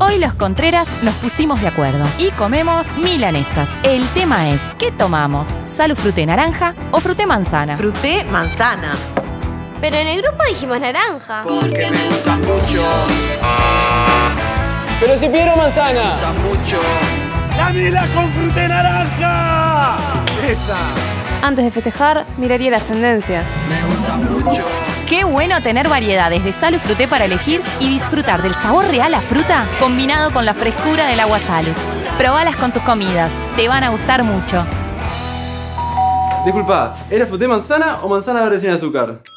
Hoy los Contreras nos pusimos de acuerdo y comemos milanesas. El tema es, ¿qué tomamos? ¿Salud fruté naranja o fruté manzana? Fruté manzana. Pero en el grupo dijimos naranja. Porque me gustan mucho. Pero si quiero manzana. Me gustan mucho. ¡Dámela con fruté naranja! ¡Esa! Antes de festejar, miraría las tendencias. Me gustan mucho. Qué bueno tener variedades de Salud fruté para elegir y disfrutar del sabor real a fruta combinado con la frescura del agua Salus. Probalas con tus comidas, te van a gustar mucho. Disculpa, ¿era fruté manzana o manzana verde sin azúcar?